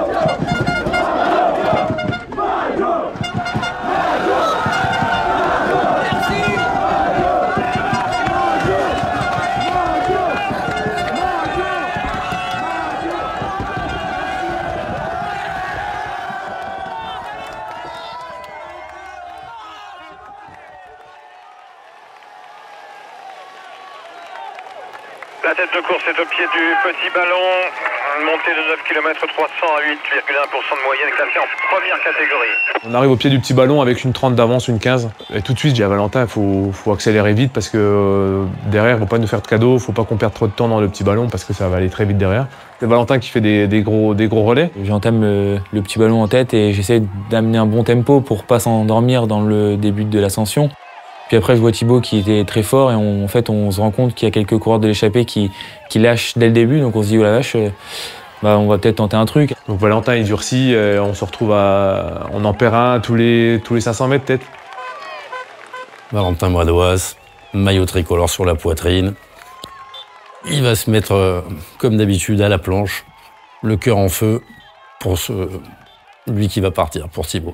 Speaker 21: La tête de course est au pied du petit ballon, une montée de neuf kilomètres trois cents à huit virgule un pour cent de moyenne, classée en première catégorie.
Speaker 4: On arrive au pied du petit ballon avec une trente d'avance, une quinze. Et tout de suite, j'ai dit à Valentin, il faut, faut accélérer vite parce que euh, derrière, il ne faut pas nous faire de cadeaux, il ne faut pas qu'on perde trop de temps dans le petit ballon parce que ça va aller très vite derrière. C'est Valentin qui fait des, des, gros, des gros relais.
Speaker 24: J'entame le, le petit ballon en tête et j'essaie d'amener un bon tempo pour ne pas s'endormir dans le début de l'ascension. Puis après, je vois Thibaut qui était très fort et on, en fait, on se rend compte qu'il y a quelques coureurs de l'échappée qui, qui lâchent dès le début. Donc on se dit, oh la vache, bah, on va peut-être tenter un truc.
Speaker 4: Donc Valentin, il durcit, et on se retrouve à... On en perd un tous les, tous les cinq cents mètres peut-être.
Speaker 11: Valentin Bradoise, maillot tricolore sur la poitrine. Il va se mettre, euh, comme d'habitude, à la planche, le cœur en feu pour ce... lui qui va partir, pour Thibaut.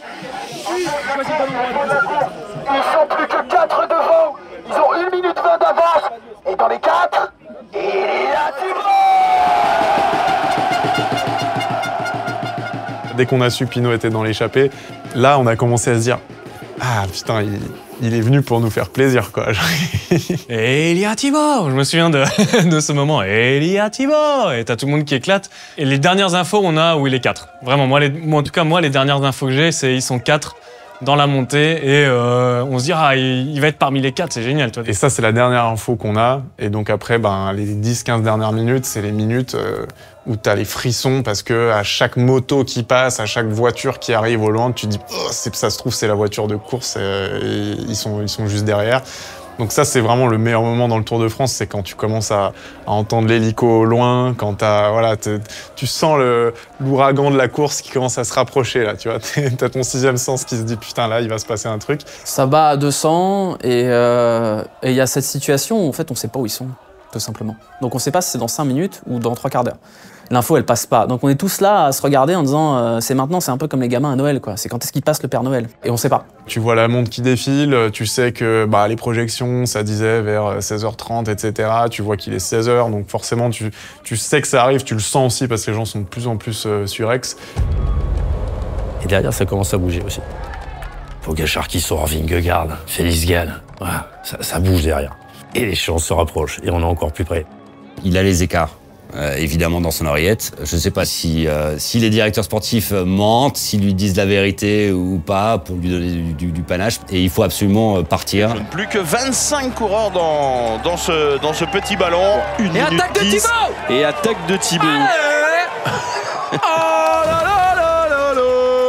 Speaker 23: Ils sont plus que quatre devant. Ils ont une minute vingt d'avance. Et dans les quatre, il y a Thibaut.
Speaker 8: Dès qu'on a su que Pinot était dans l'échappée, là, on a commencé à se dire « Ah, putain, il, il est venu pour nous faire plaisir, quoi. »
Speaker 2: Et il y a Thibaut. Je me souviens de, de ce moment. Et il y a Thibaut. Et t'as tout le monde qui éclate. Et les dernières infos, on a où il est quatre. Vraiment, moi, les, moi, en tout cas, moi, les dernières infos que j'ai, c'est ils sont quatre dans la montée et euh, on se dit ah il, il va être parmi les quatre, c'est génial. Toi.
Speaker 8: Et ça c'est la dernière info qu'on a et donc après ben, les dix quinze dernières minutes c'est les minutes euh, où t'as les frissons parce que à chaque moto qui passe, à chaque voiture qui arrive au loin, tu te dis oh, ça se trouve c'est la voiture de course et, et ils, sont, ils sont juste derrière. Donc ça, c'est vraiment le meilleur moment dans le Tour de France, c'est quand tu commences à, à entendre l'hélico au loin, quand t'as, voilà, tu sens l'ouragan de la course qui commence à se rapprocher, là, tu vois. T'as ton sixième sens qui se dit, putain, là, il va se passer un truc.
Speaker 1: Ça bat à deux cents et il euh, y a cette situation où, en fait, on sait pas où ils sont, tout simplement. Donc on sait pas si c'est dans cinq minutes ou dans trois quarts d'heure. L'info, elle passe pas. Donc on est tous là à se regarder en disant euh, c'est maintenant, c'est un peu comme les gamins à Noël, quoi. C'est quand est-ce qu'il passe le Père Noël? Et on sait pas.
Speaker 8: Tu vois la montre qui défile, tu sais que bah, les projections, ça disait vers seize heures trente, et cetera. Tu vois qu'il est seize heures, donc forcément, tu, tu sais que ça arrive, tu le sens aussi parce que les gens sont de plus en plus euh, surex.
Speaker 11: Et derrière, ça commence à bouger aussi. Pogačar qui sort, Vingegaard, Félix Gall. Voilà, ça, ça bouge derrière. Et les chances se rapprochent, et on est encore plus près.
Speaker 12: Il a les écarts. Euh, évidemment dans son oreillette. Je ne sais pas si, euh, si les directeurs sportifs mentent, s'ils lui disent la vérité ou pas pour lui donner du, du, du panache. Et il faut absolument partir.
Speaker 17: Plus que vingt-cinq coureurs dans, dans, ce, dans ce petit ballon. Une
Speaker 10: Et
Speaker 17: minute
Speaker 10: attaque de
Speaker 17: dix.
Speaker 10: Thibaut.
Speaker 17: Et attaque de Thibaut.
Speaker 10: Oh là là là là là là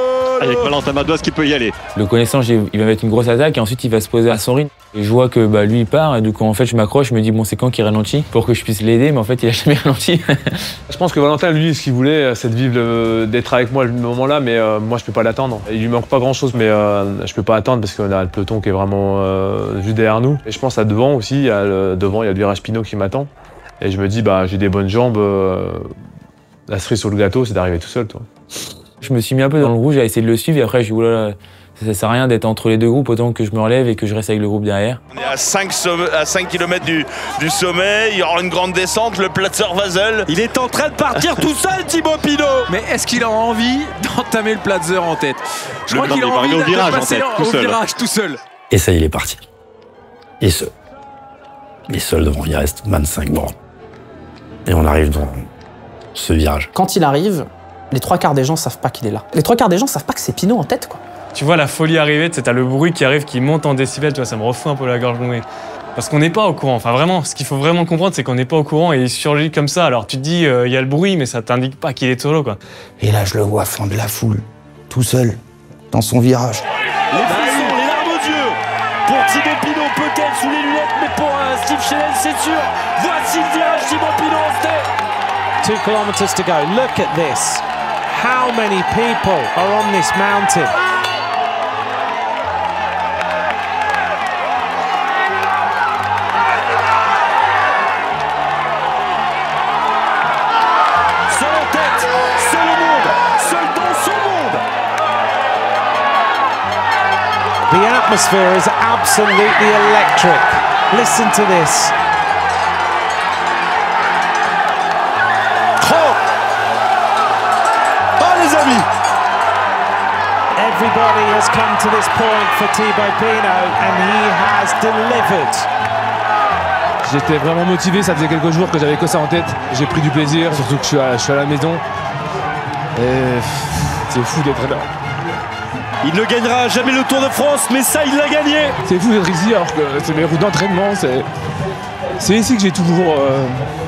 Speaker 17: Avec Valentin Madoise qui peut y aller.
Speaker 24: Le connaissant, il va mettre une grosse attaque et ensuite il va se poser à son ring. Et je vois que bah, lui il part et du coup en fait je m'accroche, je me dis bon c'est quand qu'il ralentit pour que je puisse l'aider, mais en fait il a jamais ralenti.
Speaker 4: Je pense que Valentin lui ce qu'il voulait c'est de vivre, d'être avec moi à ce moment-là, mais euh, moi je peux pas l'attendre. Il lui manque pas grand chose, mais euh, je peux pas attendre parce qu'on a le peloton qui est vraiment euh, juste derrière nous. Et je pense à devant aussi, il y a le, devant il y a le virage Pinot qui m'attend. Et je me dis bah j'ai des bonnes jambes, euh, la cerise sur le gâteau c'est d'arriver tout seul toi.
Speaker 24: Je me suis mis un peu dans le rouge à essayer de le suivre et après je dis oulala. Ça sert à rien d'être entre les deux groupes, autant que je me relève et que je reste avec le groupe derrière.
Speaker 17: On est à cinq, à cinq kilomètres du, du sommet, il y aura une grande descente, le Platzer Wasel. Il est en train de partir tout seul, Thibaut Pinot.
Speaker 6: Mais est-ce qu'il a envie d'entamer le Platzer en tête? Je
Speaker 17: le
Speaker 6: crois qu'il a envie
Speaker 17: au virage,
Speaker 6: de passer
Speaker 17: en tête, tout
Speaker 6: au
Speaker 17: seul.
Speaker 6: virage tout seul.
Speaker 11: Et ça, il est parti. Et seul. Et seul devant, il reste vingt-cinq bornes. Et on arrive dans ce virage.
Speaker 1: Quand il arrive, les trois quarts des gens savent pas qu'il est là. Les trois quarts des gens savent pas que c'est Pinot en tête, quoi.
Speaker 2: Tu vois la folie arriver, tu sais, t'as le bruit qui arrive, qui monte en décibels, tu vois, ça me refout un peu la gorge nouée. Parce qu'on n'est pas au courant. Enfin, vraiment, ce qu'il faut vraiment comprendre, c'est qu'on n'est pas au courant et il surgit comme ça. Alors, tu te dis, il euh, y a le bruit, mais ça t'indique pas qu'il est solo, quoi.
Speaker 14: Et là, je le vois fendre la foule, tout seul, dans son virage.
Speaker 17: Les frissons, les larmes aux yeux. Pour Thibaut Pinot, peut-être sous les lunettes, mais pour euh, Steve Chenel, c'est sûr. Voici le virage Thibaut Pinot en tête.
Speaker 20: Two kilometers to go. Look at this. How many people are on this mountain? The atmosphere is absolutely electric. Listen to this.
Speaker 17: Oh, oh les amis.
Speaker 20: Everybody has come to this point for Thibaut Pinot and he has delivered.
Speaker 4: J'étais vraiment motivé, ça faisait quelques jours que j'avais que ça en tête. J'ai pris du plaisir, surtout que je suis à, je suis à la maison. Et c'est fou d'être là.
Speaker 17: Il ne gagnera jamais le Tour de France, mais ça, il l'a gagné.
Speaker 4: C'est fou d'être ici alors que c'est mes routes d'entraînement. C'est, c'est ici que j'ai toujours. Euh...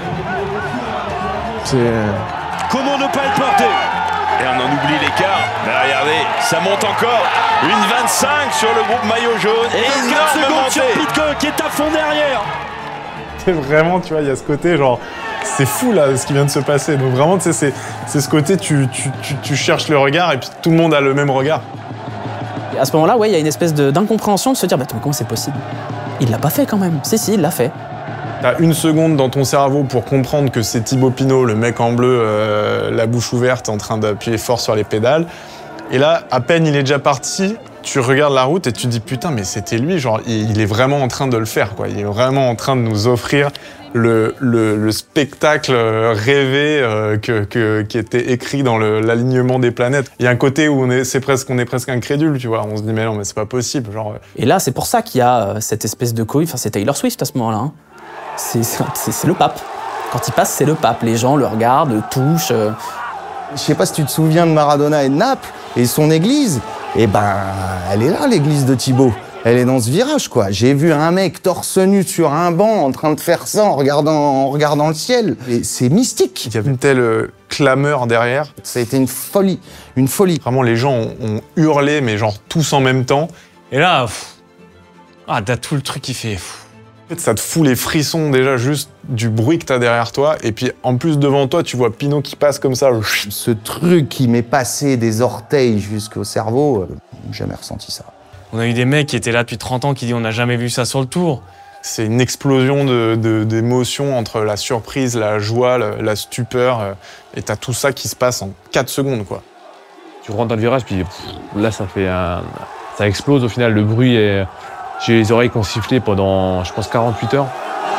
Speaker 4: C'est.
Speaker 17: Comment ne pas être porté? Et on en oublie l'écart. Mais regardez, ça monte encore. Une vingt-cinq sur le groupe maillot jaune. Et quinze secondes sur Pitcock qui est à fond derrière.
Speaker 8: C'est vraiment, tu vois, il y a ce côté genre. C'est fou là ce qui vient de se passer. Donc vraiment, tu sais, c'est, c'est ce côté, tu, tu, tu, tu cherches le regard et puis tout le monde a le même regard.
Speaker 1: Et à ce moment-là, ouais, il y a une espèce de, d'incompréhension de se dire, bah, mais comment c'est possible? Il l'a pas fait quand même. Si, si, il l'a fait.
Speaker 8: T'as une seconde dans ton cerveau pour comprendre que c'est Thibaut Pinot, le mec en bleu, euh, la bouche ouverte, en train d'appuyer fort sur les pédales. Et là, à peine il est déjà parti, tu regardes la route et tu te dis, putain, mais c'était lui, genre, il est vraiment en train de le faire, quoi. Il est vraiment en train de nous offrir le, le, le spectacle rêvé euh, que, que, qui était écrit dans le, l'alignement des planètes. Il y a un côté où on est, c'est presque, on est presque incrédule, tu vois. On se dit, mais non, mais c'est pas possible. Genre...
Speaker 1: Et là, c'est pour ça qu'il y a euh, cette espèce de cohue. Enfin, c'est Taylor Swift à ce moment-là. Hein. C'est, c'est, c'est le pape. Quand il passe, c'est le pape. Les gens le regardent, le touchent. Euh...
Speaker 14: Je sais pas si tu te souviens de Maradona et de Naples et son église. Eh ben, elle est là, l'église de Thibaut. Elle est dans ce virage, quoi. J'ai vu un mec torse nu sur un banc en train de faire ça en regardant, en regardant le ciel. Et c'est mystique.
Speaker 8: Il y avait une telle euh, clameur derrière.
Speaker 14: Ça a été une folie, une folie.
Speaker 8: Vraiment, les gens ont, ont hurlé, mais genre tous en même temps.
Speaker 2: Et là, pff, ah, t'as tout le truc qui fait... Pff.
Speaker 8: En fait, ça te fout les frissons déjà juste du bruit que t'as derrière toi. Et puis en plus devant toi, tu vois Pinot qui passe comme ça.
Speaker 14: Ce truc qui m'est passé des orteils jusqu'au cerveau, euh, j'ai jamais ressenti ça.
Speaker 2: On a eu des mecs qui étaient là depuis trente ans qui disent on n'a jamais vu ça sur le Tour.
Speaker 8: C'est une explosion de, de, d'émotions entre la surprise, la joie, la, la stupeur. Euh, et t'as tout ça qui se passe en quatre secondes, quoi.
Speaker 4: Tu rentres dans le virage, puis pff, là ça fait un... ça explose au final, le bruit est... J'ai les oreilles qui ont sifflé pendant, je pense, quarante-huit heures.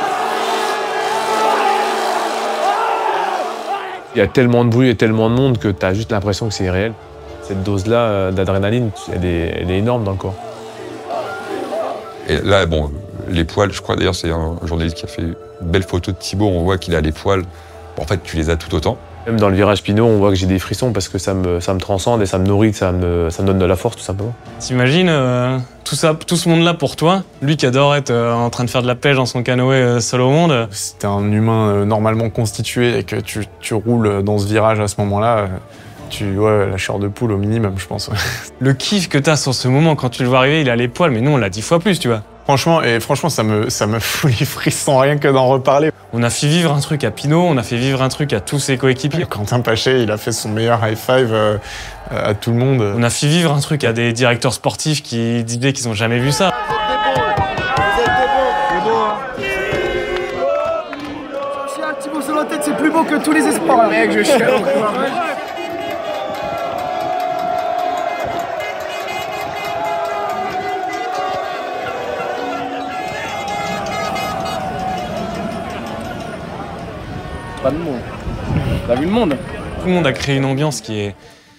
Speaker 4: Il y a tellement de bruit et tellement de monde que tu as juste l'impression que c'est irréel. Cette dose-là d'adrénaline, elle est, elle est énorme dans le corps.
Speaker 9: Et là, bon, les poils, je crois d'ailleurs, c'est un journaliste qui a fait une belle photo de Thibaut, on voit qu'il a les poils. Bon, en fait, tu les as tout autant.
Speaker 4: Même dans le virage Pinot, on voit que j'ai des frissons parce que ça me, ça me transcende et ça me nourrit, ça me, ça me donne de la force tout simplement.
Speaker 2: T'imagines euh, tout, ça, tout ce monde-là pour toi, lui qui adore être euh, en train de faire de la pêche dans son canoë euh, seul au monde.
Speaker 8: Si t'es un humain euh, normalement constitué et que tu, tu roules dans ce virage à ce moment-là, euh, Tu, ouais, la chair de poule au minimum, je pense. Ouais.
Speaker 2: Le kiff que t'as sur ce moment quand tu le vois arriver, il a les poils, mais nous on l'a dix fois plus, tu vois.
Speaker 8: Franchement, et franchement, ça me, ça me fout les frissons rien que d'en reparler.
Speaker 2: On a fait vivre un truc à Pinot, on a fait vivre un truc à tous ses coéquipiers.
Speaker 8: Quentin Paché, il a fait son meilleur high five euh, à tout le monde.
Speaker 2: On a fait vivre un truc à des directeurs sportifs qui disaient qu'ils n'ont jamais vu ça.
Speaker 23: Thibaut sur la tête, c'est plus beau que tous les espoirs. Mec, je chiale encore.
Speaker 1: Pas de monde. T'as vu le monde?
Speaker 2: Tout le monde a créé une ambiance qui est...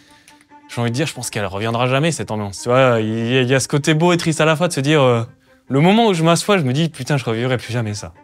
Speaker 2: J'ai envie de dire, je pense qu'elle reviendra jamais, cette ambiance. Tu vois, il y, y a ce côté beau et triste à la fois de se dire... Euh, le moment où je m'assois, je me dis, putain, je revivrai plus jamais ça.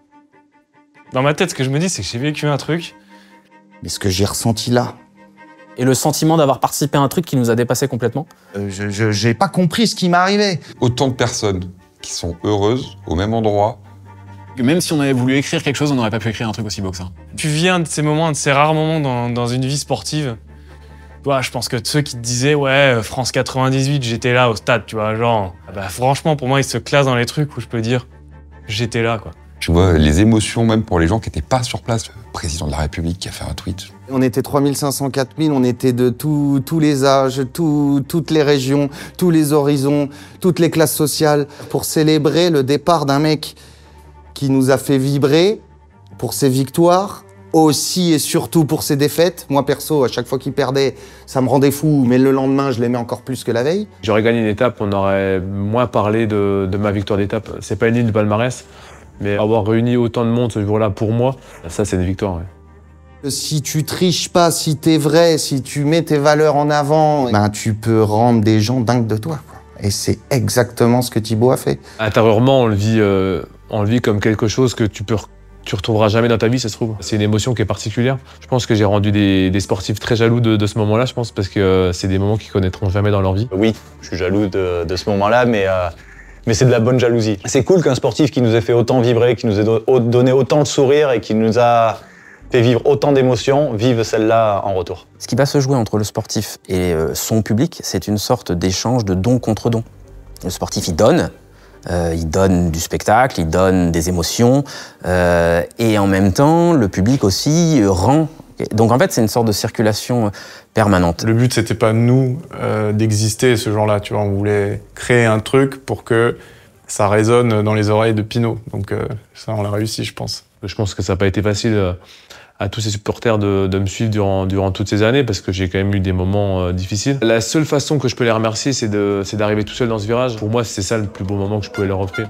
Speaker 2: Dans ma tête, ce que je me dis, c'est que j'ai vécu un truc.
Speaker 14: Mais ce que j'ai ressenti là...
Speaker 1: Et le sentiment d'avoir participé à un truc qui nous a dépassé complètement.
Speaker 14: Euh, je, je, j'ai pas compris ce qui m'arrivait.
Speaker 9: Autant de personnes qui sont heureuses au même endroit.
Speaker 7: Même si on avait voulu écrire quelque chose, on n'aurait pas pu écrire un truc aussi beau que ça.
Speaker 2: Tu viens de ces moments, de ces rares moments dans, dans une vie sportive. Ouais, je pense que ceux qui te disaient, ouais, France quatre-vingt-dix-huit, j'étais là au stade, tu vois, genre... Bah, franchement, pour moi, ils se classent dans les trucs où je peux dire, j'étais là, quoi.
Speaker 9: Tu vois, les émotions même pour les gens qui n'étaient pas sur place. Le président de la République qui a fait un tweet.
Speaker 14: On était trois mille cinq cents, quatre mille, on était de tout, tous les âges, tout, toutes les régions, tous les horizons, toutes les classes sociales, pour célébrer le départ d'un mec qui nous a fait vibrer pour ses victoires, aussi et surtout pour ses défaites. Moi perso, à chaque fois qu'il perdait, ça me rendait fou, mais le lendemain, je l'aimais encore plus que la veille.
Speaker 4: J'aurais gagné une étape, on aurait moins parlé de, de ma victoire d'étape. C'est pas une ligne de palmarès, mais avoir réuni autant de monde ce jour-là pour moi, ça c'est une victoire. Ouais.
Speaker 14: Si tu triches pas, si t'es vrai, si tu mets tes valeurs en avant, ben tu peux rendre des gens dingues de toi, quoi. Et c'est exactement ce que Thibaut a fait.
Speaker 4: Intérieurement, on le vit, euh, on le vit comme quelque chose que tu peux, tu retrouveras jamais dans ta vie, ça se trouve. C'est une émotion qui est particulière. Je pense que j'ai rendu des, des sportifs très jaloux de, de ce moment-là, je pense, parce que euh, c'est des moments qu'ils connaîtront jamais dans leur vie.
Speaker 3: Oui, je suis jaloux de, de ce moment-là, mais, euh, mais c'est de la bonne jalousie. C'est cool qu'un sportif qui nous ait fait autant vibrer, qui nous ait do- donné autant de sourires et qui nous a fait vivre autant d'émotions, vive celle-là en retour.
Speaker 16: Ce qui va se jouer entre le sportif et euh, son public, c'est une sorte d'échange de don contre don. Le sportif, il donne, euh, il donne du spectacle, il donne des émotions, euh, et en même temps, le public aussi euh, rend. Donc en fait, c'est une sorte de circulation permanente.
Speaker 8: Le but, c'était pas nous euh, d'exister ce jour-là, tu vois. On voulait créer un truc pour que ça résonne dans les oreilles de Pinot. Donc euh, ça, on l'a réussi, je pense.
Speaker 4: Je pense que ça n'a pas été facile euh, à tous ces supporters de, de me suivre durant, durant toutes ces années, parce que j'ai quand même eu des moments euh, difficiles. La seule façon que je peux les remercier, c'est de, c'est d'arriver tout seul dans ce virage. Pour moi, c'est ça le plus beau moment que je pouvais leur offrir.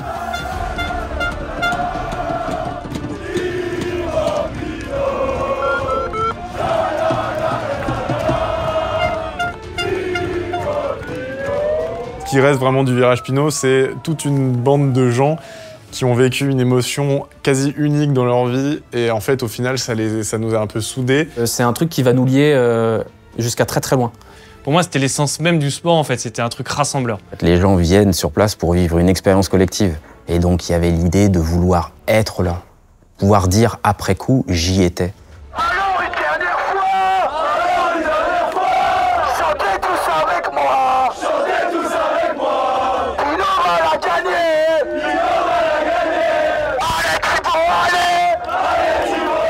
Speaker 8: Ce qui reste vraiment du virage Pinot, c'est toute une bande de gens qui ont vécu une émotion quasi unique dans leur vie, et en fait, au final, ça, les, ça nous a un peu soudés.
Speaker 1: Euh, c'est un truc qui va nous lier euh, jusqu'à très très loin.
Speaker 2: Pour moi, c'était l'essence même du sport, en fait. C'était un truc rassembleur.
Speaker 16: Les gens viennent sur place pour vivre une expérience collective. Et donc, il y avait l'idée de vouloir être là. Pouvoir dire après coup, j'y étais.
Speaker 23: Alors une dernière fois Alors une dernière fois Chantez tous avec moi Chantez tous avec moi Pinot va la gagner Pinot va la gagner Allez Thibaut, allez Allez Thibaut,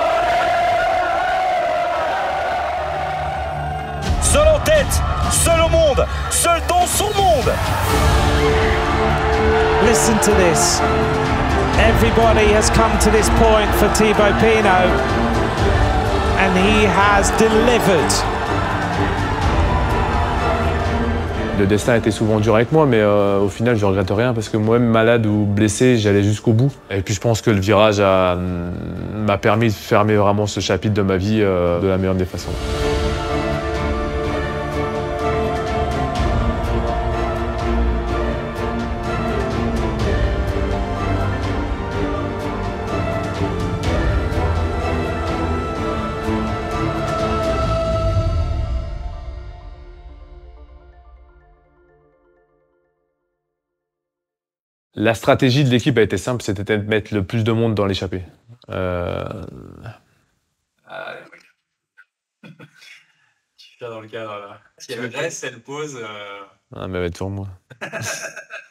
Speaker 23: allez
Speaker 10: Seul en tête, seul au monde, seul dans son monde.
Speaker 20: Listen to this. Everybody has come to this point for Thibaut Pinot, and he has delivered.
Speaker 4: Le destin était souvent dur avec moi, mais euh, au final, je regrette rien parce que moi-même malade ou blessé, j'allais jusqu'au bout. Et puis je pense que le virage a, m'a permis de fermer vraiment ce chapitre de ma vie euh, de la meilleure des façons. La stratégie de l'équipe a été simple, c'était de mettre le plus de monde dans l'échappée. Euh...
Speaker 7: Je suis dans le cadre là. Si elle reste, elle pose. Euh...
Speaker 8: Ah, mais elle va être sur moi.